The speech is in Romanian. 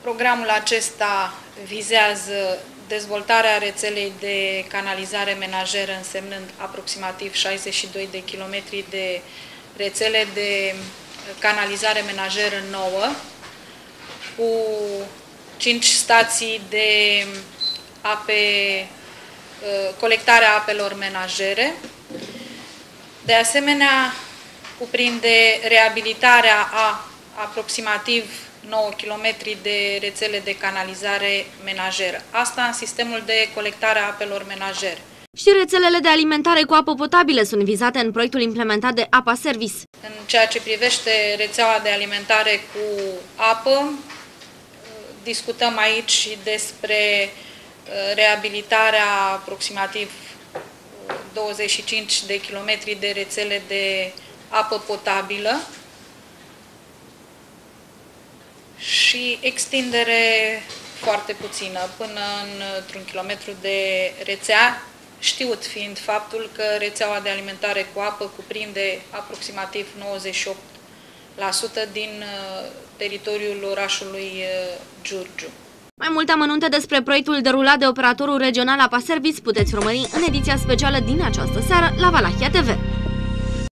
Programul acesta vizează dezvoltarea rețelei de canalizare menajeră, însemnând aproximativ 62 de kilometri de rețele de canalizare menajeră nouă, cu 5 stații de colectarea apelor menajere. De asemenea, cuprinde reabilitarea a aproximativ 9 km de rețele de canalizare menajeră. Asta în sistemul de colectare a apelor menajere. Și rețelele de alimentare cu apă potabilă sunt vizate în proiectul implementat de APA Service. În ceea ce privește rețeaua de alimentare cu apă, discutăm aici și despre reabilitarea aproximativ 25 de kilometri de rețele de apă potabilă și extindere foarte puțină, până într-un kilometru de rețea, știut fiind faptul că rețeaua de alimentare cu apă cuprinde aproximativ 98% din teritoriul orașului Giurgiu. Mai multe amănunte despre proiectul derulat de operatorul regional APA Service puteți urmări în ediția specială din această seară la Valahia TV.